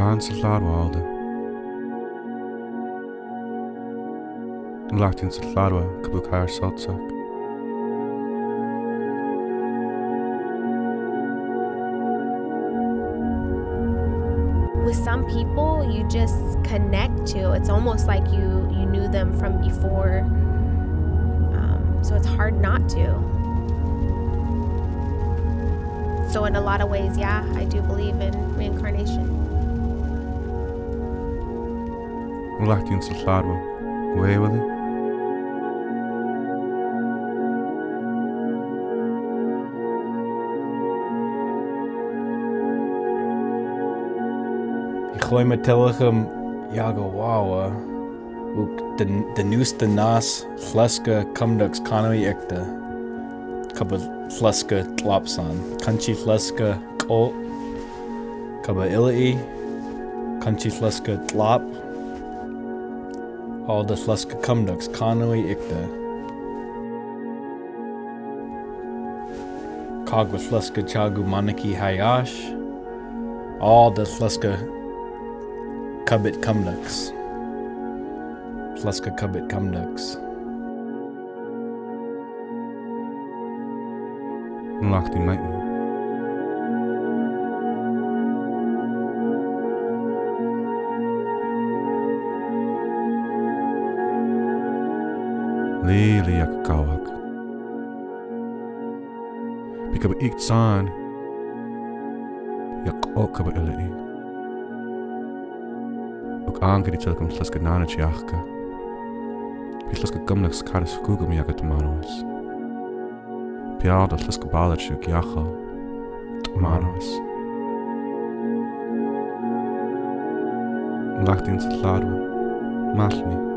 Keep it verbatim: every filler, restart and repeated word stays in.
Cancellad walde. Lacht in Salladwa kabukar saltsak. With some people, you just connect to. It's almost like you you knew them from before, um, so it's hard not to. So in a lot of ways, yeah, I do believe in reincarnation. Lacht in Salladwa, wewali. Gooi me telichem jago wawa. Ook de de nieuwste naas fleske kumdux kanoi ikte. Kaba fleske tlapsan. Kanchi fleske ko. Kaba ilai. Kanchi fleske tlap. All de fleske kumdux kanoi ikte. Kagwa fleske chagu maniki hayash. All de fleske Kubit Kumdux. Fleska Kubit Kumdux. Lacht in maڵni. Lili jak kawak. Bikaba ikt saan. Jak okaba ilai. Aanke die telkom fleske nanetje jachke. Die fleske gumleks karis fugum jagat manos. Piada fleske balertje jacha manos. Lacht in Salladwa, maڵni.